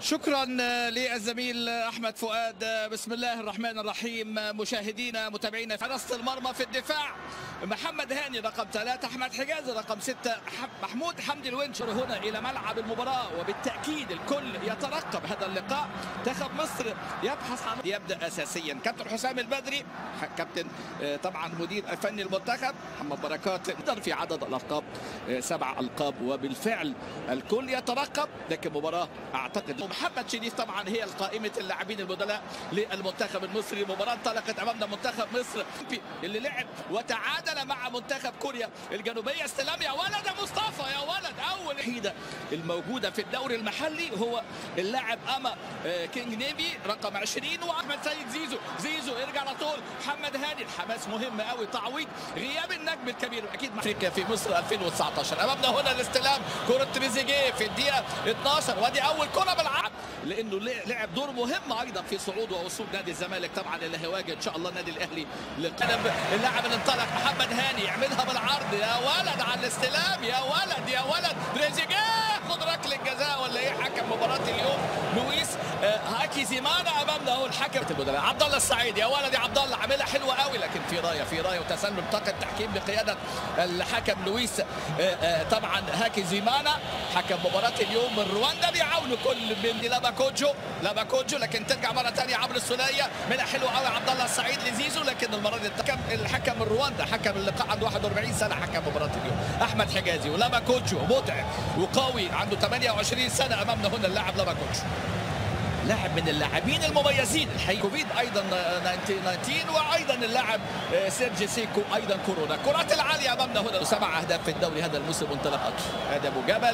شكرا للزميل احمد فؤاد. بسم الله الرحمن الرحيم. مشاهدينا متابعينا، في حراسه المرمى في الدفاع محمد هاني رقم 3، احمد حجازي رقم 6، محمود حمدي الونش. هنا الى ملعب المباراه، وبالتاكيد الكل يترقب هذا اللقاء. منتخب مصر يبحث عن يبدا اساسيا كابتن حسام البدري، كابتن طبعا مدير الفني المنتخب محمد بركات. في عدد الالقاب 7 القاب، وبالفعل الكل يترقب، لكن مباراه اعتقد محمد شريف طبعا هي قائمه اللاعبين البدلاء للمنتخب المصري. مباراه انطلقت امامنا منتخب مصر اللي لعب وتعادل مع منتخب كوريا الجنوبيه. استلام يا ولد يا مصطفى، يا ولد. اول وحيده الموجوده في الدوري المحلي هو اللاعب اما كينج نيفي رقم 20، واحمد سيد زيزو يرجع على طول. محمد هاني، الحماس مهم قوي، تعويض غياب النجم الكبير اكيد افريقيا في مصر 2019. امامنا هنا الاستلام، كره تريزيجيه في الدقيقه 12، وادي اول كره بالعرض، لانه لعب دور مهم ايضا في صعود ووصول نادي الزمالك طبعا اللي هيواجه ان شاء الله النادي الاهلي. اللاعب اللي انطلق محمد هاني يعملها بالعرض، يا ولد على الاستلام، يا ولد يا ولد. تريزيجيه خد ركله جزاء ولا ايه؟ حكم مباراه اليوم لويس هاكي زيمانا. امامنا اهو الحكم البدلاء عبد الله السعيد، يا ولد يا عبد الله، عاملها حلوه قوي، لكن في رايه وتسلم طاقه تحكيم بقياده الحكم لويس طبعا هاكي زيمانا حكم مباراه اليوم من رواندا. بيعاونوا كل من لاباكوجو، لكن ترجع مره ثانيه عبر السوليه، منها حلوه قوي عبد الله السعيد لزيزو، لكن المره دي الحكم من رواندا حكم اللقاء عنده 41 سنه حكم مباراه اليوم. احمد حجازي ولاباكوجو متعب وقوي عنده 28 سنه. امامنا هنا اللاعب لاباكوجو، لاعب من اللاعبين المميزين الحقيقه. كوفيد ايضا 19 وايضا اللاعب سيرجي سيكو ايضا كورونا. كرات العاليه امامنا هنا 7 اهداف في الدوري هذا الموسم انطلاقاته. ادي ابو جبل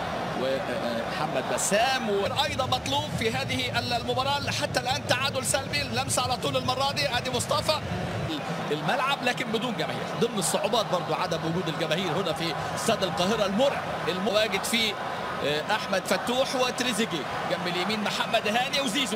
ومحمد بسام، وايضا مطلوب في هذه المباراه. حتى الان تعادل سلبي، لمسه على طول المره دي. ادي مصطفى الملعب لكن بدون جماهير، ضمن الصعوبات برضو عدم وجود الجماهير هنا في استاد القاهره المرعب المواجد فيه احمد فتوح وتريزيجيه. جنب اليمين محمد هاني وزيزو،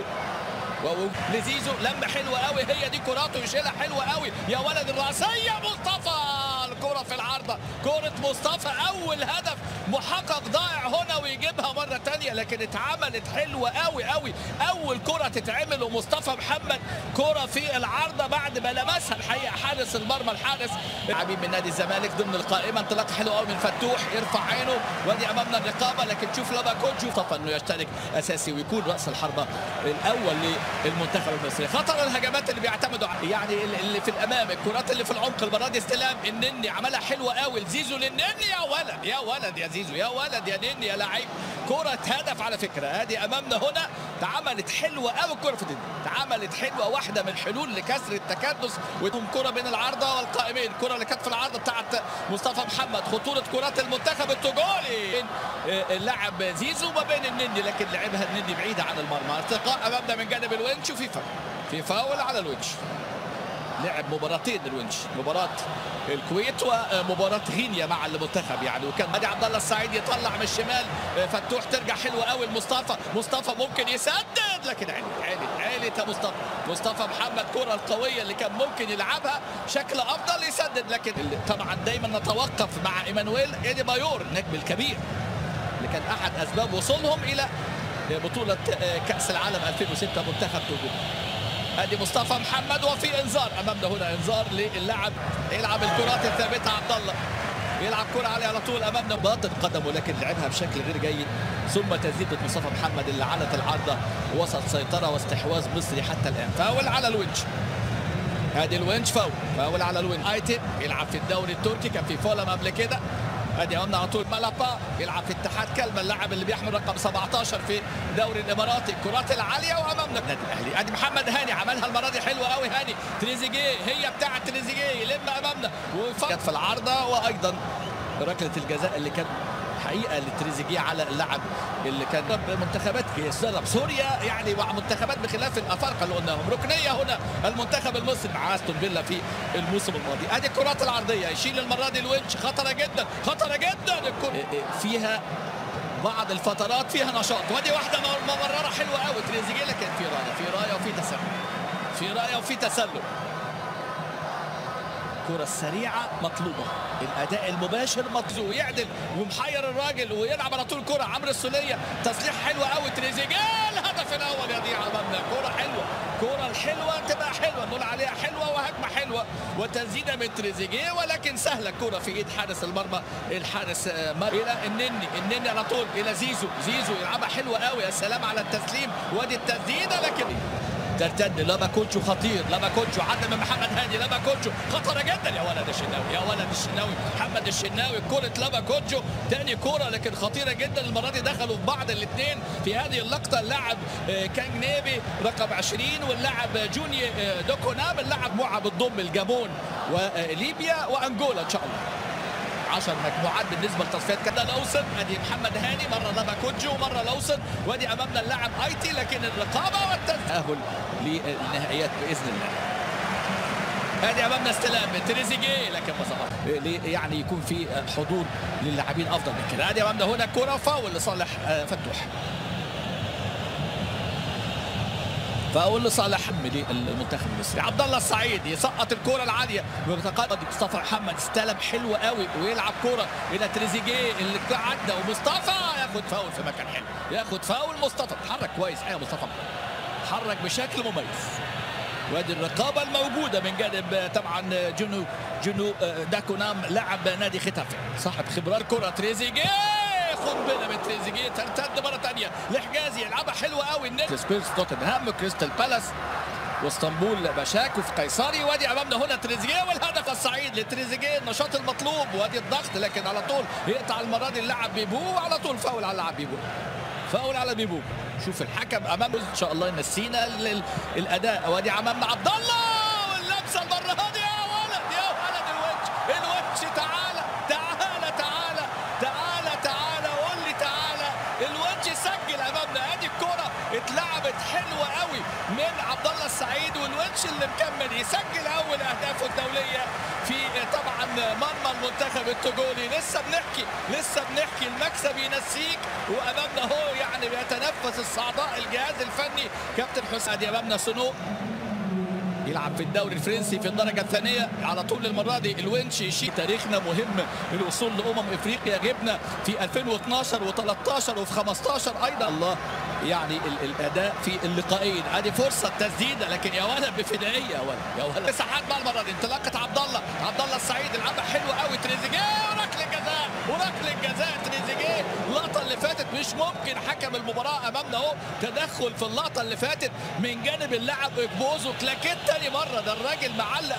لزيزو لمه حلوه قوي، هي دي كراته يشيلها حلوه قوي، يا ولد الراسيه مصطفى. الكره في العارضه، كره مصطفى، اول هدف محقق ضائع هنا ويجيبها مره ثانيه، لكن اتعملت حلوه قوي قوي. اول كره تتعمل ومصطفى محمد كره في العارضه بعد ما لمسها الحقيقه حارس المرمى الحارس لاعبين من نادي الزمالك ضمن القائمه. انطلاق حلو قوي من فتوح، يرفع عينه، وادي امامنا الرقابه، لكن شوف لاباكوجو مصطفى انه يشترك اساسي ويكون راس الحربه الاول للمنتخب المصري. خطر الهجمات اللي بيعتمدوا يعني اللي في الامام، الكرات اللي في العمق. المره دي استلام النني عملها حلوه قوي لزيزو للنني، يا ولد يا ولد يا زيزو، يا ولد يا نني يا لعيب. كره هدف على فكره. ادي امامنا هنا اتعملت حلوه قوي الكره في الدنيا، اتعملت حلوه، واحده من حلول لكسر التكدس، وتقوم كره بين العارضه والقائمين. الكره اللي كانت في العارضه بتاعت مصطفى محمد، خطوره كرات المنتخب التوجولي اللاعب زيزو ما بين النني، لكن لعبها النني بعيده عن المرمى. ارتقاء امامنا من جانب الونش، وفي فاول على الونش. لعب مباراتين الونش، مباراه الكويت ومباراه غينيا مع المنتخب يعني. وكان ادي عبد الله السعيد يطلع من الشمال، فتوح ترجع حلوه قوي مصطفى ممكن يسدد، لكن عالت يا مصطفى محمد. كره القويه اللي كان ممكن يلعبها شكل افضل يسدد، لكن طبعا دايما نتوقف مع ايمانويل اديبايور النجم الكبير اللي كان احد اسباب وصولهم الى بطوله كاس العالم 2006 منتخب توجو. ادي مصطفى محمد، وفي انذار امامنا هنا، انذار للاعب يلعب الكرات الثابته. عبد الله يلعب كره عليه على طول امامنا، باطن قدمه لكن لعبها بشكل غير جيد، ثم تسديده مصطفى محمد اللي علت العارضه، وسط سيطره واستحواذ مصري حتى الان. فاول على الونش، ادي الونش فاول على الونش. ايتن يلعب في الدوري التركي، كان في فولم قبل كده. ادي امامنا على طول ملابا يلعب في اتحاد كلمه، اللاعب اللي بيحمل رقم 17 في الدوري الاماراتي. الكرات العاليه وامامنا النادي الاهلي. ادي محمد هاني عملها المره دي حلوه قوي، هاني تريزيجيه هي بتاعه تريزيجيه، يلم امامنا وفقط في العارضه، وايضا ركله الجزاء اللي كانت حقيقه لتريزيجيه على اللاعب اللي كان منتخبات يسرب سوريا يعني مع منتخبات بخلاف الافارقه اللي قلناهم. ركنيه هنا المنتخب المصري مع استون فيلا في الموسم الماضي. ادي الكرات العرضيه، يشيل المره دي الونش، خطره جدا خطره جدا. فيها بعض الفترات فيها نشاط، ودي واحده ممرره حلوه قوي تريزيجيه، لكن في رايه وفي تسلل، الكرة السريعة مطلوبة، الأداء المباشر مطلوب، يعدل ومحير الراجل ويلعب على طول كرة. عمرو السولية تصليح حلو قوي، تريزيجيه الهدف الأول يضيع أمامنا. كرة حلوة، كرة الحلوة تبقى حلوة، نقول عليها حلوة وهجمة حلوة وتسديدة من تريزيجيه، ولكن سهلة الكرة في إيد حارس المرمى. الحارس إلى النني على طول إلى زيزو يلعبها حلوة قوي، يا سلام على التسليم، وادي التسديدة لكن ترتد. لما كوتشو خطير، لما كوتشو عدى من محمد هاني، لما كوتشو خطره جدا. يا ولد الشناوي، يا ولد الشناوي، محمد الشناوي، كرة لما كوتشو تاني كرة لكن خطيرة جدا. المرة دي دخلوا في بعض الاثنين في هذه اللقطة، اللاعب كان نيبي رقم 20 واللاعب جوني دوكونام، اللاعب معه بتضم الجابون وليبيا وانجولا ان شاء الله. 10 مجموعات بالنسبه لتصفيات كده. لوسن ادي محمد هاني، مره لما كوتشو ومره لوسن، وادي امامنا اللاعب ايتي، لكن الرقابه والتاهل للنهائيات باذن الله. ادي امامنا استلام تريزيجيه لكن ما ظهر، يعني يكون في حضور للاعبين افضل من كده. ادي امامنا هنا كره فاول لصالح فتوح، فاقول لصالح حمدي المنتخب المصري. عبد الله السعيد يسقط الكره العاليه ويتقدم مصطفى محمد، استلم حلو قوي ويلعب كره الى تريزيجيه اللي عدى، ومصطفى ياخد فاول في مكان حلو، ياخد فاول. مصطفى اتحرك كويس، ايوه مصطفى اتحرك بشكل مميز. وادي الرقابه الموجوده من جانب طبعا جنو داكونام لاعب نادي ختافي صاحب خبرات. كره تريزيجيه قنبله من تريزيجيه، ترتد مره ثانيه لحجازي، يلعبها حلوه قوي. سبيرز توتنهام كريستال بالاس واسطنبول بشاك وفي قيصري. وادي امامنا هنا تريزيجيه والهدف السعيد لتريزيجيه، النشاط المطلوب وادي الضغط، لكن على طول يقطع المره دي اللاعب بيبو، وعلى طول فاول على اللاعب بيبو، فاول على بيبو. شوف الحكم امامه ان شاء الله ينسينا الاداء. وادي امامنا عبد الله واللمسه المره هذه، يا ولد يا ولد الوجه تعالى تعالى تعالى تعالى تعالى قول لي تعالى، الوجه سجل امامنا. ادي الكره اتلعبت حلوه قوي من عبد الله السعيد، والوجه اللي مكمل يسجل اول اهدافه الدوليه في طبعا مرمى المنتخب التوغولي. لسه بنحكي المكسب ينسيك، وامامنا هو يعني بيتنفس الصعداء الجهاز الفني كابتن حسام. ادي امامنا سونو يلعب في الدوري الفرنسي في الدرجه الثانيه على طول. المره دي الونش يشيل. تاريخنا مهم، الوصول افريقيا غبنا في 2012 و13 وفي 15 ايضا. الله يعني الاداء في اللقاءين. ادي فرصه تسديده لكن يا ولد بفدائيه، يا ولد مساحات بقى المره دي. انطلاقه عبد الله السعيد، العبها حلوه قوي تريزيجيه، وركله جزاء تريزيجيه. اللقطه اللي فاتت مش ممكن، حكم المباراه امامنا اهو تدخل في اللقطه اللي فاتت من جانب اللاعب اكبوزو. كلاكيت تاني مره، ده الراجل معلق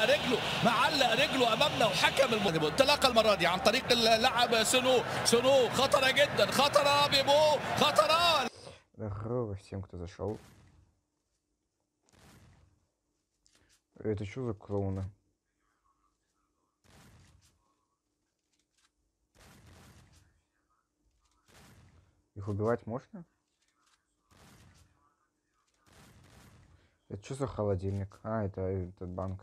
رجله امامنا، وحكم المباراه. انطلاقه المره دي عن طريق اللاعب سونو خطره جدا، خطره بيبو، خطره. Здорово всем, кто зашел. Это что за клоуны? Их убивать можно? Это что за холодильник? А, это этот банк.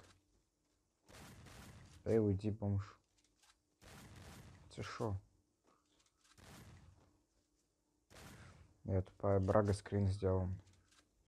Эй, уйди, бомж. Это шо? Я тупая брага скрин сделал.